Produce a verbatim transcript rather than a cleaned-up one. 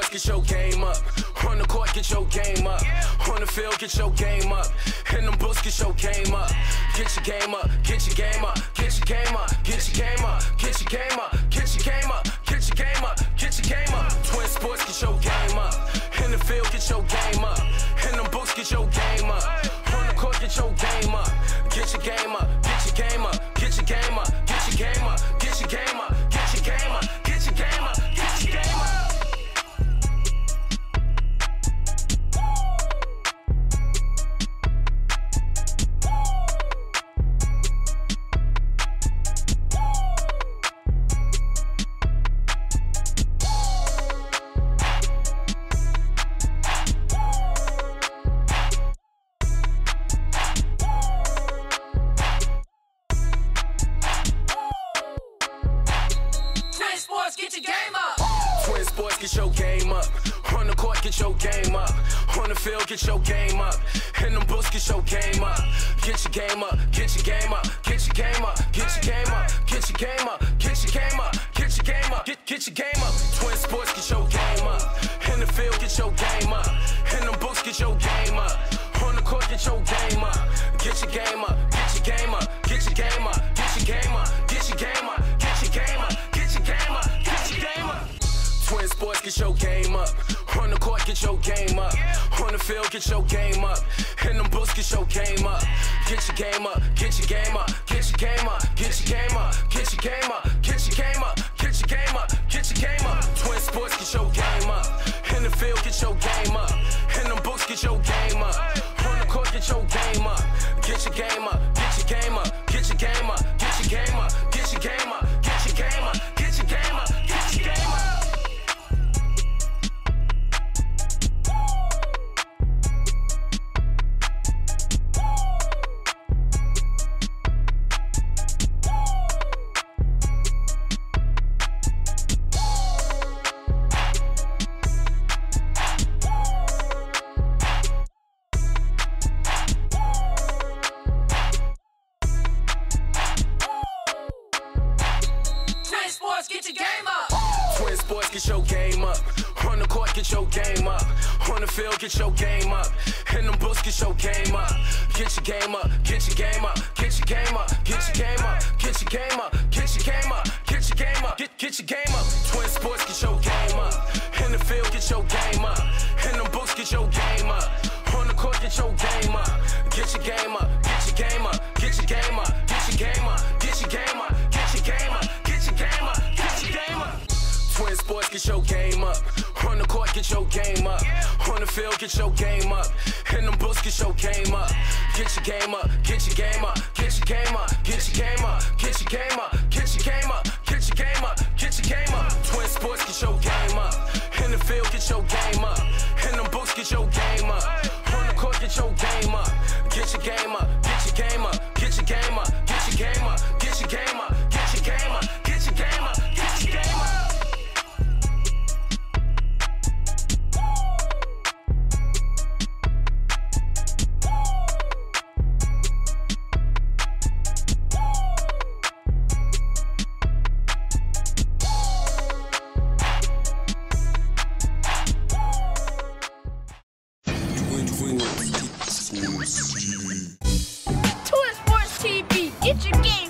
Sports, get your game up. On the court, get your game up. On the field, get your game up. In them books, get your game up. Get your game up, get your game up, get your game up, get your game up, get your game up, get your game up, get your game up, get your game up. Twin Sports, get your game up. In the field, get your game up. In them books, get your game up. On the court, get your game up. Get your game up, get your game up, get your game up, get your game up, get your game up, get your game up, get your game up, get your game up. Get your game up. Twin Sports, get your game up. On the court, get your game up. On the field, get your game up. In them books, get your game up. Get your game up, get your game up, get your game up, get your game up, get your game up, get your game up, get your game up, get get your game up. Twin Sports, get your game up. In the field, get your game up. In them books, get your game up. On the court, get your game up. Get your game up, get your game up, get your game up, get your game up, get your game up, get your game up, get your game up, get your game up. Twin Sports, get your game up. On the court, get your game up. On the field, get your game up. In them books, get your game up. Get your game up, get your game up, get your game up, get your game up, get your game up, get your game up, get your game up, get your game up. Twin Sports, get your game up. In the field, get your game up. In them books, get your game up. On the court, get your game up. Get your game up, get your game up, get your game up, get your game up, get your game up, get your game up, get your game up, get your game up. Get your game up. Twin Sports, get your game up. On the court, get your game up. On the field, get your game up. In them books, get your game up. Get your game up, get your game up, get your game up, get your game up, get your game up, get your game up, get your game up, get get your game up. Twin Sports, get your game up. In the field, get your game up. In them books, get your game up. On the court, get your game up. Get your game up, get your game up, get your game up, get your game up, get your game up, get your game up, get your game up, get your game up. Twin Sports, get your game up. On the court, get your game up. On the field, get your game up. In them books, get your game up. Get your game up, get your game up, get your game up, get your game up, get your game up, get your game up, get your game up, get your game up. Twin Sports, get your game up. In the field, get your game up. In them books, get your game up. On the court, get your game up. Get your game up, get your game up, get your game up, get your game up, get your game up, get your game up, get your game up, get your game up. Twin Sports T V, get your game